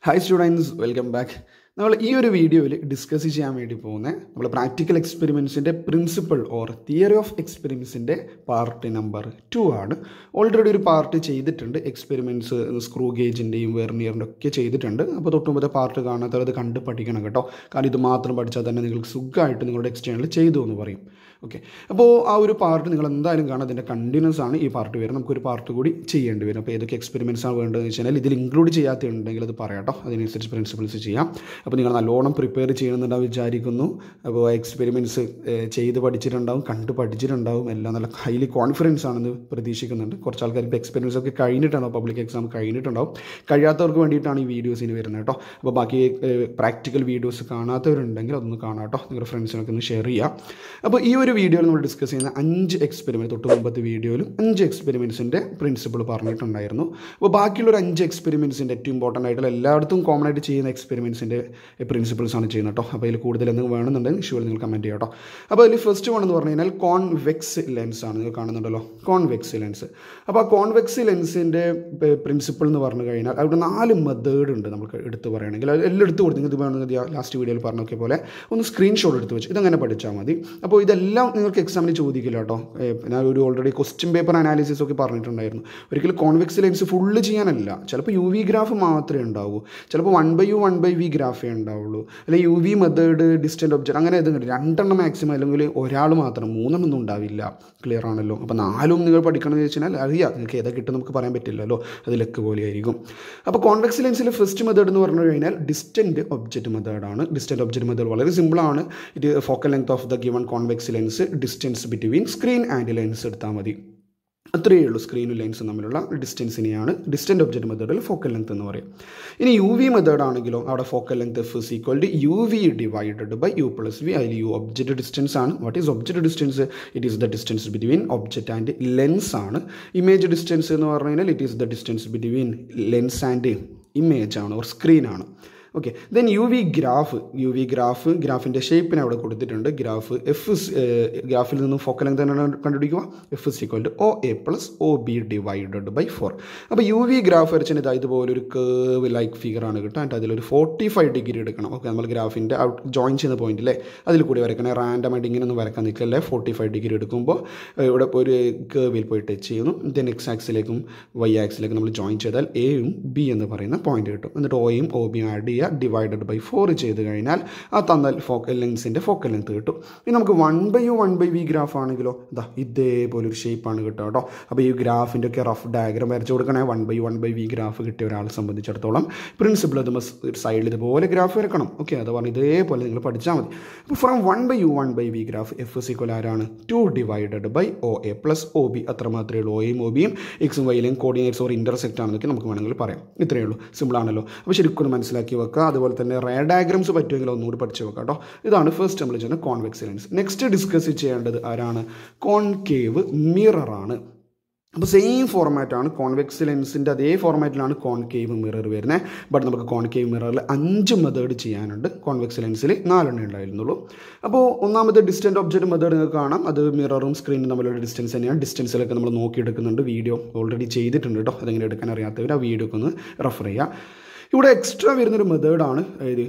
Hi students, welcome back. Now, in this video, we will discuss practical experiments in principle or theory of experiments in part number 2. Already a part experiments screw gauge in vernier part okay. Now, our part continuous part part experiments include principles. അപ്പോൾ നിങ്ങൾ നല്ലോണം prepare ചെയ്യണമെന്നുണ്ടാവും വിചാരിക്കുന്നു. അപ്പോൾ experiments ചെയ്ത് പഠിച്ചിട്ടുണ്ടാവും, കണ്ട് പഠിച്ചിട്ടുണ്ടാവും, എല്ലാം നല്ല highly confidence ആണെന്ന് പ്രതീക്ഷിക്കുന്നുണ്ട്. കുറച്ച് ആൾക്കാർക്ക് എക്സ്പെരിമെൻറ്റ്സ് ഒക്കെ കഴിഞ്ഞിട്ടുണ്ടാവും, പബ്ലിക് എക്സാം കഴിഞ്ഞിട്ടുണ്ടാവും. കഴിയാത്തവർക്ക് വേണ്ടിയിട്ടാണ് ഈ വീഡിയോസിന് വരുന്നത് കേട്ടോ. അപ്പോൾ ബാക്കി പ്രാക്ടിക്കൽ വീഡിയോസ് കാണാത്തവരുണ്ടെങ്കിൽ അതൊന്ന് കാണാം കേട്ടോ, നിങ്ങളുടെ ഫ്രണ്ട്സിനൊക്കെ ഒന്ന് ഷെയർ ചെയ്യുക. അപ്പോൾ ഈ ഒരു വീഡിയോയിൽ നമ്മൾ ഡിസ്കസ് ചെയ്യുന്ന 5 എക്സ്പെരിമെൻറ്റ്, തൊട്ട് മുമ്പത്തെ വീഡിയോയിലും 5 എക്സ്പെരിമെൻറ്റ്സിൻ്റെ പ്രിൻസിപ്പിൾ പറഞ്ഞിട്ടുണ്ടായിരുന്നു. അപ്പോൾ ബാക്കിയുള്ളൊരു 5 എക്സ്പെരിമെൻറ്റ്സിൻ്റെ ഏറ്റവും ഇമ്പോർട്ടൻ്റ് ആയിട്ടുള്ള എല്ലായിടത്തും കോമൺ ആയിട്ട് ചെയ്യുന്ന എക്സ്പെരിമെൻറ്റ്സിൻ്റെ പ്രിൻസിപ്പിൾസ് ആണ് ചെയ്യുന്നത് കേട്ടോ. അപ്പോൾ അതിൽ കൂടുതൽ എന്തെങ്കിലും വേണമെന്നുണ്ടെങ്കിൽ ഷുവർ നിങ്ങൾ കമൻറ്റ് ചെയ്യാം കേട്ടോ. അപ്പോൾ അതിൽ ഫസ്റ്റ് വൺ എന്ന് പറഞ്ഞു കഴിഞ്ഞാൽ കോൺവെക്സ് ലെൻസ് ആണ്. നിങ്ങൾ കാണുന്നുണ്ടല്ലോ കോൺവെക്സ് ലെൻസ്. അപ്പോൾ ആ കോൺവെക്സ് ലെൻസിൻ്റെ പ്രിൻസിപ്പിൾ എന്ന് പറഞ്ഞു കഴിഞ്ഞാൽ അവിടെ 4 മെത്തേഡ് ഉണ്ട് നമുക്ക് എടുത്ത് പറയുകയാണെങ്കിൽ. എല്ലാം എടുത്ത് കൊടുത്ത് നിങ്ങൾക്ക് വേണമെങ്കിൽ ലാസ്റ്റ് വീഡിയോയിൽ പറഞ്ഞൊക്കെ പോലെ ഒന്ന് സ്ക്രീൻഷോട്ട് എടുത്ത് വെച്ച് ഇതങ്ങനെ പഠിച്ചാൽ മതി. അപ്പോൾ ഇതെല്ലാം നിങ്ങൾക്ക് എക്സാമിന് ചോദിക്കില്ല കേട്ടോ. ഞാൻ ഒരു ഓൾറെഡി ക്വസ്റ്റ്യൻ പേപ്പർ അനാലിസിസ് ഒക്കെ പറഞ്ഞിട്ടുണ്ടായിരുന്നു. ഒരിക്കലും കോൺവെക്സ് ലെൻസ് ഫുള്ള് ചെയ്യാനല്ല, ചിലപ്പോൾ യു വി ഗ്രാഫ് മാത്രമേ ഉണ്ടാവൂ, ചിലപ്പോൾ 1/u 1/v ഗ്രാഫേ ഉണ്ടാവുള്ളൂ, അല്ലെങ്കിൽ U V method, distant object, അങ്ങനെ ഏതെങ്കിലും 2 മാക്സിമം, അല്ലെങ്കിൽ ഒരാൾ മാത്രം, 3 ഒന്നും ഉണ്ടാവില്ല. ക്ലിയർ ആണല്ലോ. അപ്പോൾ 4 നിങ്ങൾ പഠിക്കണമെന്ന് വെച്ചാൽ അറിയാം, നിങ്ങൾക്ക് ഏതാ കിട്ടും നമുക്ക് പറയാൻ പറ്റില്ലല്ലോ, അത് ലെക്ക് പോലെ ആയിരിക്കും. അപ്പോൾ കോൺവെക്സ് ലെൻസിലെ ഫസ്റ്റ് മെത്തേഡ് എന്ന് പറഞ്ഞു കഴിഞ്ഞാൽ ഡിസ്റ്റൻറ്റ് ഒബ്ജക്റ്റ് മെത്തേഡാണ്. ഡിസ്റ്റൻറ്റ് ഒബ്ജക്റ്റ് മെത്തേഡ് വളരെ സിമ്പിളാണ്. ഇത് focal length of the given convex lens, distance between screen and lens എടുത്താൽ മതി. അത്രയേ ഉള്ളൂ. സ്ക്രീനും ലെൻസും തമ്മിലുള്ള ഡിസ്റ്റൻസിനെയാണ് ഡിസ്റ്റൻറ്റ് ഒബ്ജക്റ്റ് മെത്തേഡിൽ ഫോക്കൽ ലെങ്ത് എന്ന് പറയും. ഇനി യു വി മെത്തേഡ് ആണെങ്കിലോ അവിടെ focal length F is equal to U V divided by U plus V. അതിൽ യു ഒബ്ജക്റ്റ് ഡിസ്റ്റൻസ് ആണ്. What is object distance? It is the distance between object and lens ആണ്. Image distance എന്ന് പറഞ്ഞു കഴിഞ്ഞാൽ it is the distance between lens and image ആണ്, or screen ആണ്. Okay. Then U V ഗ്രാഫിൻ്റെ ഷേപ്പിനെ അവിടെ കൊടുത്തിട്ടുണ്ട്. ഗ്രാഫിൽ നിന്നും ഫോക്കൽ ലെങ്ത് കണ്ടുപിടിക്കുക. F is equal to O A plus O B divided by 4. അപ്പോൾ യു വി ഗ്രാഫ് വരച്ചാൽ ഇതുപോലെ ഒരു കേവ് ലൈക്ക് ഫിഗറാണ് കിട്ടുക. എന്നിട്ട് അതിലൊരു 45 ഡിഗ്രി എടുക്കണം. ഓക്കെ, നമ്മൾ ഗ്രാഫിൻ്റെ ജോയിൻ ചെയ്യുന്ന പോയിന്റ് അല്ലേ, അതിൽ കൂടി വരയ്ക്കണം. റാൻഡമായിട്ട് ഇങ്ങനെ ഒന്നും വരക്കാൻ നിൽക്കല്ലേ. 45 ഡിഗ്രി എടുക്കുമ്പോൾ ഇവിടെ ഒരു കേവിൽ പോയി ടച്ച് ചെയ്യുന്നു. ദെൻ എക്സ് ആക്സിലേക്കും വൈ ആക്സിലേക്കും നമ്മൾ ജോയിൻ ചെയ്താൽ എയും ബി എന്ന് പറയുന്ന പോയിന്റ് കിട്ടും. എന്നിട്ട് ഒയും ഒ ബിയും ആഡ് ചെയ്യുക, ഡിവൈഡഡ് ബൈ 4 ചെയ്ത് കഴിഞ്ഞാൽ ആ തന്നാൽ ഫോക്കൽ ലെങ്സിൻ്റെ ഫോക്കൽ ലെങ്ത് കിട്ടും. ഇനി നമുക്ക് 1/u 1/v ഗ്രാഫ് ആണെങ്കിലോ ഇതേപോലെ ഒരു ഷേപ്പാണ് കിട്ടുക കേട്ടോ. അപ്പോൾ ഈ ഗ്രാഫിൻ്റെ ഒക്കെ റഫ് ഡയഗ്രാം വരച്ച് കൊടുക്കണേ. 1/u 1/v ഗ്രാഫ് കിട്ടിയ ഒരാളെ സംബന്ധിച്ചിടത്തോളം പ്രിൻസിപ്പിൾ അത് സൈഡിൽ ഇതുപോലെ ഗ്രാഫ് വരക്കണം. ഓക്കെ, അത് പറഞ്ഞ് ഇതേപോലെ നിങ്ങൾ പഠിച്ചാൽ മതി. അപ്പോൾ from 1/u 1/v graph F is equal ആരാണ്? 2 divided by O A plus O B. അത്ര മാത്രമേ ഉള്ളൂ. ഒയും ഒ ബിയും എക്സും വൈയിലെയും കോർഡിനേറ്റ്സ് ഓർ ഇൻ്റർസെക്റ്റ് ആണെന്നൊക്കെ നമുക്ക് വേണമെങ്കിൽ പറയാം. ഇത്രയേ ഉള്ളൂ. സിമ്പിളാണല്ലോ. അപ്പോൾ ശരിക്കും മനസ്സിലാക്കി വെക്കുക. അതുപോലെ തന്നെ റേ ഡയഗ്രാംസ് പറ്റുമെങ്കിൽ ഒന്നുകൂടി പഠിച്ചു വെക്കാം കേട്ടോ. ഇതാണ് ഫസ്റ്റ് നമ്മൾ ചെയ്യുന്ന കോൺവെക്സ് ലെൻസ്. നെക്സ്റ്റ് ഡിസ്കസ് ചെയ്യേണ്ടത് ആരാണ്? കോൺകേവ് മിറർ ആണ്. അപ്പോൾ സെയിം ഫോർമാറ്റാണ് കോൺവെക്സ് ലെൻസിൻ്റെ അതേ ഫോർമാറ്റിലാണ് കോൺകേവ് മിറർ വരുന്നത്. ബട്ട് നമുക്ക് കോൺകേവ് മിററിൽ 5 മെത്തേഡ് ചെയ്യാനുണ്ട്. കോൺവെക്സ് ലെൻസിൽ 4 ഉണ്ടായിരുന്നുള്ളൂ. അപ്പോൾ ഒന്നാമത്തെ ഡിസ്റ്റൻറ്റ് ഒബ്ജക്റ്റ് മെത്തേഡ് നിങ്ങൾക്ക് കാണാം. അത് മിററും സ്ക്രീനും തമ്മിലുള്ള ഡിസ്റ്റൻസ് തന്നെയാണ്. ഡിസ്റ്റൻസിലൊക്കെ നമ്മൾ നോക്കിയെടുക്കുന്നുണ്ട്. വീഡിയോ ഓൾറെഡി ചെയ്തിട്ടുണ്ട് കേട്ടോ. അതെങ്ങനെ എടുക്കാൻ അറിയാത്തവർ ആ വീഡിയോ ഒക്കെ ഒന്ന് റെഫർ ചെയ്യുക. ഇവിടെ എക്സ്ട്രാ വരുന്നൊരു മെത്തേഡാണ്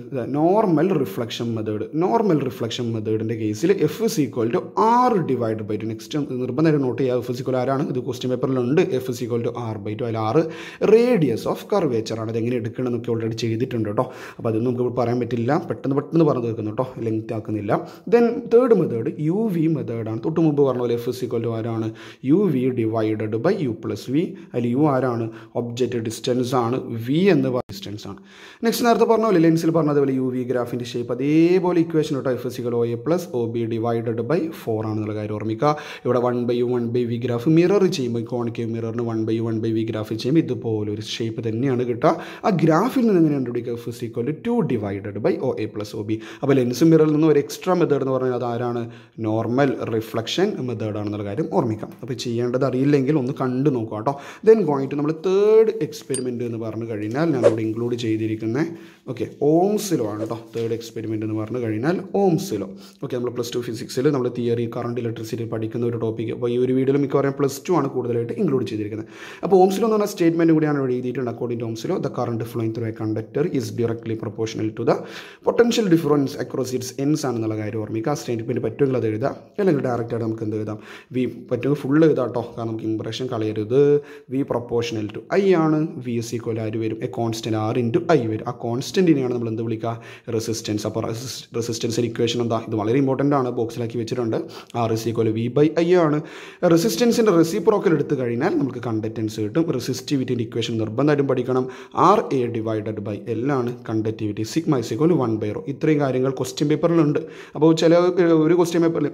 normal reflection method. Normal reflection മെത്തേഡിൻ്റെ കേസിൽ F is equal to R divide by 2. Next നിർബന്ധമായിട്ട് നോട്ട് ചെയ്യുക. എഫ് ഇസ് ഈക്വൽ ആരാണ്? ഇത് ക്വസ്റ്റ്യൻ പേപ്പറിലുണ്ട്. F is equal to r/2. അതിൽ 6 റേഡിയസ് ഓഫ് കർവേച്ചർ ആണ്. അതെങ്ങനെ എടുക്കണം എന്നൊക്കെ ഓൾറെഡി ചെയ്തിട്ടുണ്ട് കേട്ടോ. അപ്പോൾ അതൊന്നും നമുക്ക് പറയാൻ പറ്റില്ല. പെട്ടെന്ന് പറഞ്ഞു തീർക്കുന്നു കേട്ടോ, ലെങ്ത് ആക്കുന്നില്ല. Then third method U V മെത്തേഡാണ്. തൊട്ട് മുമ്പ് പറഞ്ഞ പോലെ എഫ് ഇസ് ഈക്വൽ ടു ആരാണ്? U V divided by U plus V. അതിൽ യു ആരാണ്? ഒബ്ജക്റ്റ് ഡിസ്റ്റൻസ് ആണ്. വി എന്ന് ഡിസ്റ്റൻസ് ആണ്. നെക്സ്റ്റ് നേരത്തെ പറഞ്ഞ പോലെ ലെൻസിൽ പറഞ്ഞതുപോലെ യു വി ഗ്രാഫിൻ്റെ ഷേപ്പ് അതേപോലെ ഇക്വേഷൻ കേട്ടോ. F is equal O A plus O B divided by 4 ആണെന്നുള്ള കാര്യം ഓർമ്മിക്കുക. ഇവിടെ 1/u 1/v ഗ്രാഫ് മിറർ ചെയ്യുമ്പോൾ കോൺകേവ് മിററിന് 1/u 1/v ഗ്രാഫ് ചെയ്യുമ്പോൾ ഇതുപോലെ ഒരു ഷേപ്പ് തന്നെയാണ് കിട്ടുക. ആ ഗ്രാഫിൽ നിന്ന് എങ്ങനെ കണ്ടുപിടിക്കുക? F is equal to 2 divided by O A plus O B. അപ്പോൾ ലെൻസ് മിററിൽ നിന്ന് ഒരു എക്സ്ട്രാ മെത്തേഡ് എന്ന് പറഞ്ഞാൽ അത് ആരാണ്? നോർമൽ റിഫ്ലക്ഷൻ മെത്തേഡ് ആണെന്നുള്ള കാര്യം ഓർമ്മിക്കാം. അപ്പോൾ ചെയ്യേണ്ടത് അറിയില്ലെങ്കിൽ ഒന്ന് കണ്ടു നോക്കുക കേട്ടോ. ദെൻ ഗോയിങ് ടു നമ്മൾ തേർഡ് എക്സ്പെരിമെൻറ്റ് എന്ന് പറഞ്ഞു കഴിഞ്ഞാൽ ഞാൻ ഇവിടെ ഇൻക്ലൂഡ് ചെയ്തിരിക്കുന്ന ഓക്കെ, ഓംസ് ലോ ആണ് കേട്ടോ തേർഡ് എക്സ്പെരിമെൻ്റ് എന്ന് പറഞ്ഞു കഴിഞ്ഞാൽ ഓംസ് ലോ. ഓക്കെ, നമ്മൾ +2 ഫിസിക്സിൽ നമ്മൾ തിയറി കറണ്ട് ഇലക്ട്രിസിറ്റി പഠിക്കുന്ന ഒരു ടോപ്പിക്. അപ്പോൾ ഈ ഒരു വീഡിയോയിൽ മിക്കവാറും +2 ആണ് കൂടുതലായിട്ട് ഇൻക്ലൂഡ് ചെയ്തിരിക്കുന്നത്. അപ്പോൾ ഓംസ് ലോ എന്ന് പറഞ്ഞ സ്റ്റേറ്റ്മെൻറ്റ് കൂടിയാണ് ഇവിടെ എഴുതിയിട്ടുണ്ട്. According to Ohm's law, the current flowing through a conductor is directly proportional to the potential difference across its ends ആണെന്നുള്ള കാര്യം ഓർമ്മിക്കുക. ആ സ്റ്റേറ്റ്മെൻറ്റ് പറ്റുമെങ്കിൽ അത് എഴുതാം, അല്ലെങ്കിൽ ഡയറക്റ്റ് ആയിട്ട് നമുക്ക് എന്ത് എഴുതാം, വി പറ്റുമെങ്കിൽ ഫുൾ എഴുതാം കേട്ടോ, കാരണം നമുക്ക് ഇംപ്രഷൻ കളയരുത്. വി പ്രൊപ്പോർഷണൽ ടു ഐ ആണ്, വി എസ് ഈക്വൽ ആര് വരും, a constant R into I വരും. ആ കോൺസ്റ്റൻറ്റിനെയാണ് നമ്മൾ എന്ത് വിളിക്കുക, റെസിസ്റ്റൻസ്. അപ്പോൾ റെസിസ്റ്റൻസിൻ്റെ ഇക്വേഷൻ എന്താ, ഇത് വളരെ ഇമ്പോർട്ടൻ്റ് ആണ്, ബോക്സിലാക്കി വെച്ചിട്ടുണ്ട്. R is equal V by I ആണ്. റെസിസ്റ്റൻസിൻ്റെ റെസിപ്രോക്കൽ എടുത്തു കഴിഞ്ഞാൽ നമുക്ക് കണ്ടക്റ്റൻസ് കിട്ടും. റെസിസ്റ്റിവിറ്റിൻ്റെ ഇക്വേഷൻ നിർബന്ധമായിട്ടും പഠിക്കണം. R A divided by L ആണ് കണ്ടക്റ്റിവിറ്റി. Sigma is equal 1/ρ. ഇത്രയും കാര്യങ്ങൾ ക്വസ്റ്റ്യൻ പേപ്പറിലുണ്ട്. അപ്പോൾ ഒരു ക്വസ്റ്റ്യൻ പേപ്പറിൽ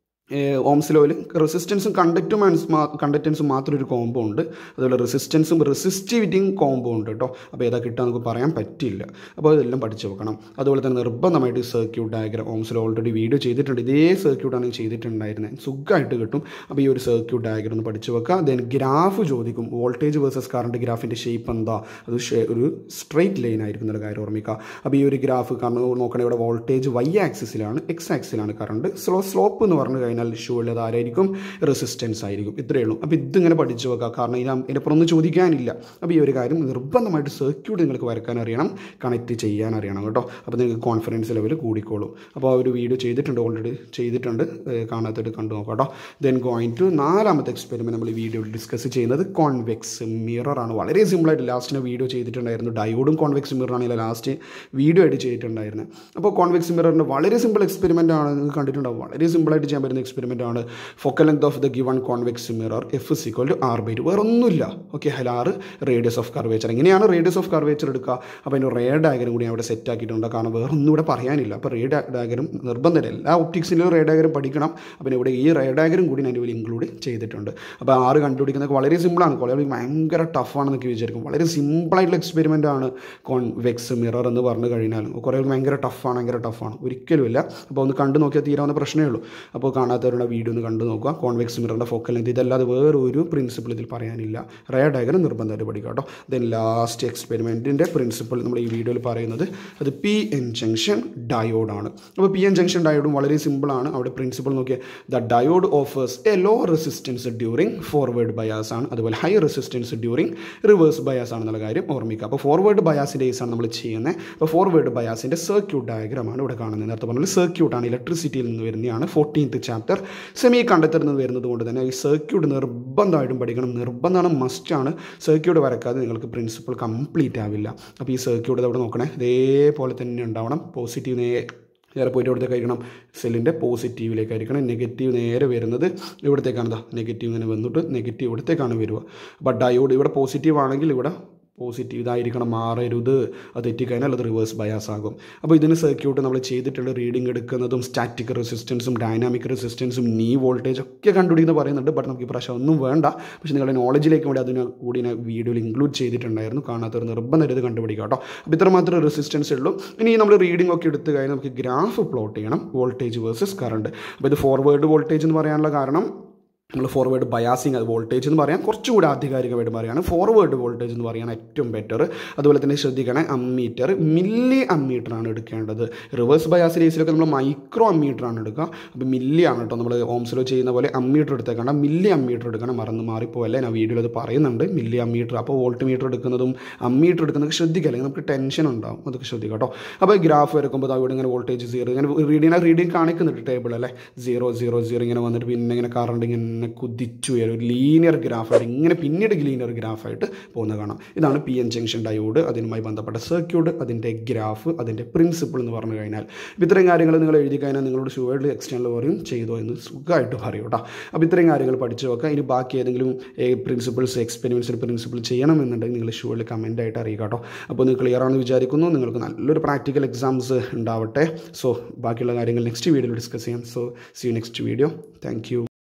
ഓംസ് ലോയിൽ റെസിസ്റ്റൻസും കണ്ടക്റ്റൻസും മാത്രം ഒരു കോംബോ ഉണ്ട്. അതുപോലെ റെസിസ്റ്റൻസും റെസിസ്റ്റിവിറ്റിയും കോംബോ ഉണ്ട് കേട്ടോ. അപ്പോൾ ഏതാ കിട്ടുക നമുക്ക് പറയാൻ പറ്റില്ല. അപ്പോൾ ഇതെല്ലാം പഠിച്ചു വെക്കണം. അതുപോലെ തന്നെ നിർബന്ധമായിട്ട് circuit diagram Ohm's law already video ചെയ്തിട്ടുണ്ട്. ഇതേ സർക്യൂട്ടാണ് ചെയ്തിട്ടുണ്ടായിരുന്നത്, സുഖമായിട്ട് കിട്ടും. അപ്പോൾ ഈ ഒരു സർക്യൂട്ട് ഡയഗ്രാം ഒന്ന് പഠിച്ചു വെക്കുക. ദെൻ ഗ്രാഫ് ചോദിക്കും, വോൾട്ടേജ് വേഴ്സസ് കറണ്ട് ഗ്രാഫിൻ്റെ ഷേപ്പ് എന്താ, അത് ഒരു സ്ട്രെയിറ്റ് ലൈൻ ആയിരിക്കും എന്നുള്ള കാര്യം ഓർമ്മിക്കുക. അപ്പോൾ ഈ ഒരു ഗ്രാഫ് കാരണം നോക്കണേ, ഇവിടെ വോൾട്ടേജ് y ആക്സിസിലാണ്, x ആക്സിസിലാണ് കറണ്ട്. സ്ലോപ്പ് എന്ന് പറഞ്ഞു കഴിഞ്ഞാൽ ഷുവർ അത് ആരായിരിക്കും, റെസിസ്റ്റൻസ് ആയിരിക്കും. ഇത്രയേ ഉള്ളൂ. അപ്പോൾ ഇതിങ്ങനെ പഠിച്ചു വെക്കുക, കാരണം ഇതിനപ്പുറം ഒന്നും ചോദിക്കാനില്ല. അപ്പോൾ ഈ ഒരു കാര്യം നിർബന്ധമായിട്ട് സർക്യൂട്ട് നിങ്ങൾക്ക് വരക്കാൻ അറിയണം, കണക്ട് ചെയ്യാൻ അറിയണം കേട്ടോ. അപ്പോൾ നിങ്ങൾക്ക് കോൺഫിഡൻസ് ലെവൽ കൂടിക്കോളും. അപ്പോൾ ആ ഒരു വീഡിയോ ചെയ്തിട്ടുണ്ട്, ഓൾറെഡി ചെയ്തിട്ടുണ്ട്, കാണാത്തത് കണ്ടു നോക്കാം കേട്ടോ. ദെൻ ഗോയിങ് ടു നാലാമത്തെ എക്സ്പെരിമെൻറ്റ് നമ്മൾ ഈ വീഡിയോയിൽ ഡിസ്കസ് ചെയ്യുന്നത് കോൺവെക്സ് മിറർ ആണ്. വളരെ സിമ്പിളായിട്ട് ലാസ്റ്റിന് വീഡിയോ ചെയ്തിട്ടുണ്ടായിരുന്നു. ഡയോഡും കോൺവെക്സ് മിററാണ് ലാസ്റ്റ് വീഡിയോ ആയിട്ട് ചെയ്തിട്ടുണ്ടായിരുന്നത്. അപ്പോൾ കോൺവെക്സ് മിററിൻ്റെ വളരെ സിമ്പിൾ എക്സ്പെരിമെൻ്റ് ആണ്, നിങ്ങൾക്ക് കണ്ടിട്ടുണ്ടാവും. വളരെ സിമ്പിളായിട്ട് ചെയ്യാൻ പറ്റുന്ന എക്സ്പെരിമെൻ്റ് ആണ്. Focal length of the given convex mirror F is equal to R by 2. വേറെ ഒന്നുമില്ല. Okay, R radius of curvature. എങ്ങനെയാണ് റേഡിയസ് ഓഫ് കർവേച്ചർ എടുക്കുക, അപ്പോൾ അതിൻ്റെ റേ ഡയഗ്രം കൂടി അവിടെ സെറ്റ് ആക്കിയിട്ടുണ്ട്, കാരണം വേറെ ഒന്നും ഇവിടെ പറയാനില്ല. അപ്പോൾ റേ ഡയഗ്രം നിർബന്ധമില്ല, എല്ലാ ഒപ്റ്റിക്സിലും റേ ഡയഗ്രം പഠിക്കണം. അപ്പോൾ ഇവിടെ ഈ റേ ഡയഗ്രം കൂടി അതിൻ്റെ വലിയ ഇൻക്ലൂഡ് ചെയ്തിട്ടുണ്ട്. അപ്പോൾ ആറ് കണ്ടുപിടിക്കുന്നത് വളരെ സിമ്പിളാണ്. വളരെ ഭയങ്കര ടഫാണെന്നൊക്കെ വിചാരിക്കും. വളരെ സിമ്പിളായിട്ടുള്ള എക്സ്പെരിമെൻ്റ് ആണ് കോൺവെക്സ് മിറർ എന്ന് പറഞ്ഞു കഴിഞ്ഞാൽ. കുറേ ഭയങ്കര ടഫാണ് ഒരിക്കലുമില്ല. അപ്പോൾ ഒന്ന് കണ്ടു നോക്കിയാൽ തീരാവുന്ന പ്രശ്നമേ ഉള്ളൂ. അപ്പോൾ കാണാത്തവരുടെ വീഡിയോ ഒന്ന് കണ്ടു നോക്കുക. കോൺവെക്സ് മിററിൻ്റെ ഫോക്കൽ ലെങ്ത് ഇതല്ലാതെ വേറൊരു പ്രിൻസിപ്പിൾ ഇതിൽ പറയാനില്ല. റേ ഡയഗ്രം നിർബന്ധമായിട്ട് പഠിക്കുക കേട്ടോ. ദെൻ ലാസ്റ്റ് എക്സ്പെരിമെൻറ്റിൻ്റെ പ്രിൻസിപ്പിൾ നമ്മൾ ഈ വീഡിയോയിൽ പറയുന്നത് അത് പി എൻ ജംഗ്ഷൻ ഡയോഡാണ്. അപ്പോൾ പി എൻ ജംഗ്ഷൻ ഡയോഡും വളരെ സിമ്പിളാണ്. അവിടെ പ്രിൻസിപ്പിൾ നോക്കിയാൽ the diode offers a low resistance during forward bias ആണ്, അതുപോലെ high resistance during reverse bias ആണെന്നുള്ള കാര്യം ഓർമ്മിക്കുക. അപ്പോൾ ഫോർവേഡ് ബയാസിൻ്റെ കേസാണ് നമ്മൾ ചെയ്യുന്നത്. അപ്പോൾ ഫോർവേഡ് ബയാസിൻ്റെ സർക്യൂട്ട് ഡയഗ്രമാണ് ഇവിടെ കാണുന്നത്. നേരത്തെ പറഞ്ഞാൽ സർക്യൂട്ടാണ്, ഇലക്ട്രിസിറ്റിയിൽ നിന്ന് വരുന്നതാണ്. 14th ചാപ്റ്റർ സെമി കണ്ടക്ടറിൽ നിന്ന് വരുന്നത് കൊണ്ട് തന്നെ ഈ സർക്യൂട്ട് നിർബന്ധമായിട്ടും പഠിക്കണം. നിർബന്ധമാണ്, മസ്റ്റാണ്. സർക്യൂട്ട് വരക്കാതെ നിങ്ങൾക്ക് പ്രിൻസിപ്പിൾ കംപ്ലീറ്റ് ആവില്ല. അപ്പോൾ ഈ സർക്യൂട്ട് അവിടെ നോക്കണേ, ഇതേപോലെ തന്നെ ഉണ്ടാവണം. പോസിറ്റീവ് നേരെ പോയിട്ട് ഇവിടത്തേക്ക് ആയിരിക്കണം, സെല്ലിൻ്റെ പോസിറ്റീവിലേക്കായിരിക്കണം. നെഗറ്റീവ് നേരെ വരുന്നത് ഇവിടത്തേക്കാണ്. നെഗറ്റീവ് ഇങ്ങനെ വന്നിട്ട് നെഗറ്റീവ് ഇവിടത്തേക്കാണ് വരിക. ബട്ട് ഡയോഡ് ഇവിടെ പോസിറ്റീവ് ആണെങ്കിൽ ഇവിടെ പോസിറ്റീവ് ഇതായിരിക്കണം, മാറരുത്. അത് തെറ്റിക്കഴിഞ്ഞാൽ അത് റിവേഴ്സ് ബയാസ് ആകും. അപ്പോൾ ഇതിന് സർക്യൂട്ട് നമ്മൾ ചെയ്തിട്ടുള്ള റീഡിംഗ് എടുക്കുന്നതും സ്റ്റാറ്റിക് റെസിസ്റ്റൻസും ഡൈനാമിക് റെസിസ്റ്റൻസും നീ വോൾട്ടേജ് ഒക്കെ കണ്ടുപിടിക്കുന്നത് പറയുന്നുണ്ട്. ബട്ട് നമുക്ക് ഈ പ്രാവശ്യം ഒന്നും വേണ്ട. പക്ഷേ നിങ്ങളുടെ നോളജിലേക്ക് വേണ്ടി അതിന് കൂടി ഞാൻ വീഡിയോയിൽ ഇൻക്ലൂഡ് ചെയ്തിട്ടുണ്ടായിരുന്നു. കാണാത്തൊരു നിർബന്ധം ഇത് കണ്ടുപിടിക്കുക കേട്ടോ. അപ്പോൾ ഇത്രമാത്രം റെസിസ്റ്റൻസ് ഉള്ളൂ. ഇനി നമ്മൾ റീഡിംഗ് ഒക്കെ എടുത്തു കഴിഞ്ഞാൽ നമുക്ക് ഗ്രാഫ് പ്ലോട്ട് ചെയ്യണം, വോൾട്ടേജ് വേഴ്സസ് കറണ്ട്. അപ്പോൾ ഇത് ഫോർവേഡ് വോൾട്ടേജ് എന്ന് പറയാനുള്ള കാരണം നമ്മൾ ഫോർവേഡ് ബയാസിങ്, അത് വോൾട്ടേജ് എന്ന് പറയാൻ കുറച്ചുകൂടി ആധികാരികമായിട്ട് പറയുകയാണ്. ഫോർവേഡ് വോൾട്ടേജ് എന്ന് പറയാൻ ഏറ്റവും ബെറ്റർ. അതുപോലെ തന്നെ ശ്രദ്ധിക്കണേ, അമ്മീറ്റർ മില്ലി അമ്മീറ്ററാണ് എടുക്കേണ്ടത്. റിവേഴ്സ് ബയാസ് കേസിലൊക്കെ നമ്മൾ മൈക്രോ അമ്മീറ്ററാണ് എടുക്കുക. അപ്പോൾ മില്ലി ആണ് കേട്ടോ. നമ്മൾ ഓംസ് ലോ ചെയ്യുന്ന പോലെ അമ്മീറ്റർ എടുത്തേക്കണ്ട, മില്ലി അമ്മീറ്റർ എടുക്കണം. മാറിപ്പോവല്ലേ, ഞാൻ വീഡിയോയിൽ അത് പറയുന്നുണ്ട്, മില്ലി അമ്മീറ്റർ. അപ്പോൾ വോൾട്ട് മീറ്റർ എടുക്കുന്നതും അമ്മീറ്റർ എടുക്കുന്നതൊക്കെ ശ്രദ്ധിക്കുക, അല്ലെങ്കിൽ നമുക്ക് ടെൻഷൻ ഉണ്ടാവും. അതൊക്കെ ശ്രദ്ധിക്കുക കേട്ടോ. അപ്പോൾ ഗ്രാഫ് വരക്കുമ്പോൾ അവിടെ ഇങ്ങനെ വോൾട്ടേജ് 0 ഇങ്ങനെ റീഡിങ് കാണിക്കുന്നുണ്ട് ടേബിൾ അല്ലേ, 0 0 0 ഇങ്ങനെ വന്നിട്ട് പിന്നെ ഇങ്ങനെ കറണ്ട് ഇങ്ങനെ കുതിച്ചു വരും. ഒരു ലീനിയർ ഗ്രാഫായിട്ട് ഇങ്ങനെ പിന്നീട് ലീനിയർ ഗ്രാഫായിട്ട് പോകുന്നത് കാണാം. ഇതാണ് പി എൻ ജംഗ്ഷൻ ഡയോഡ്, അതിനുമായി ബന്ധപ്പെട്ട സർക്യൂട്ട്, അതിൻ്റെ ഗ്രാഫ്, അതിൻ്റെ പ്രിൻസിപ്പിൾ എന്ന് പറഞ്ഞു കഴിഞ്ഞാൽ. ഇത്രയും കാര്യങ്ങൾ നിങ്ങൾ എഴുതി കഴിഞ്ഞാൽ നിങ്ങളോട് ഷുവേർഡ് എക്സ്റ്റേണൽ പറയും ചെയ്തോ എന്ന് സുഖമായിട്ട് പറയും കേട്ടോ. അപ്പോൾ ഇത്രയും കാര്യങ്ങൾ പഠിച്ചു വെക്കുക. ഇനി ബാക്കി ഏതെങ്കിലും പ്രിൻസിപ്പിൾസ് എക്സ്പെരിമെൻറ്റ്സിൽ പ്രിൻസിപ്പിൾ ചെയ്യണമെന്നുണ്ടെങ്കിൽ നിങ്ങൾ ഷുവേർഡ് കമൻറ്റായിട്ട് അറിയുക കേട്ടോ. അപ്പോൾ നിങ്ങൾ ക്ലിയർ ആണെന്ന് വിചാരിക്കുന്നു. നിങ്ങൾക്ക് നല്ലൊരു പ്രാക്ടിക്കൽ എക്സാംസ് ഉണ്ടാവട്ടെ. സോ ബാക്കിയുള്ള കാര്യങ്ങൾ നെക്സ്റ്റ് വീഡിയോയിൽ ഡിസ്കസ് ചെയ്യാം. So see you next video. Thank U.